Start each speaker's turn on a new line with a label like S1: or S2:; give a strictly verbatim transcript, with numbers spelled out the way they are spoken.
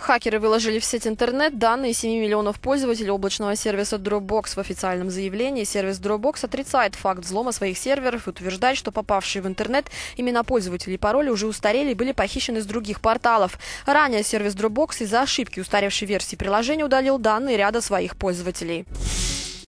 S1: Хакеры выложили в сеть интернет данные семи миллионов пользователей облачного сервиса Dropbox. В официальном заявлении сервис Dropbox отрицает факт взлома своих серверов и утверждает, что попавшие в интернет имена пользователей и пароли уже устарели и были похищены с других порталов. Ранее сервис Dropbox из-за ошибки устаревшей версии приложения удалил данные ряда своих пользователей.